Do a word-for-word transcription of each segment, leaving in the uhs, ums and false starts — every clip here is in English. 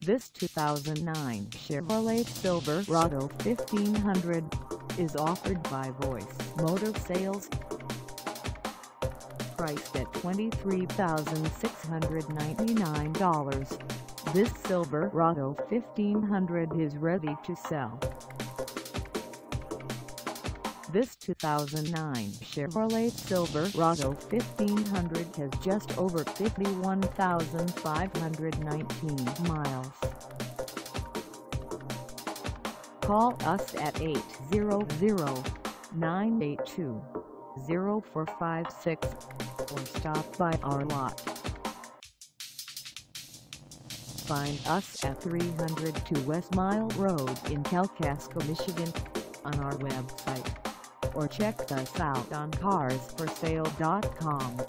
This two thousand nine Chevrolet Silverado fifteen hundred is offered by Voice Motor Sales. Priced at twenty-three thousand six hundred ninety-nine dollars, this Silverado fifteen hundred is ready to sell. This two thousand nine Chevrolet Silverado fifteen hundred has just over fifty-one thousand five hundred nineteen miles. Call us at eight hundred, nine eight two, zero four five six or stop by our lot. Find us at three hundred two West Mile Road in Kalkaska, Michigan on our website, or check us out on cars for sale dot com.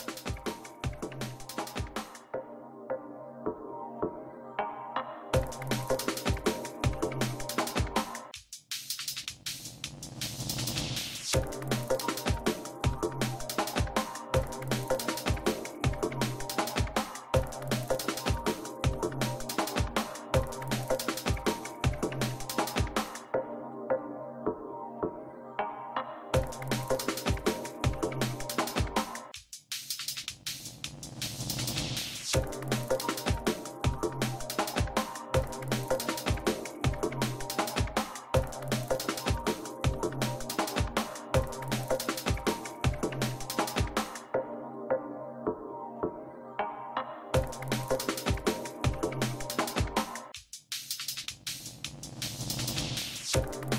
You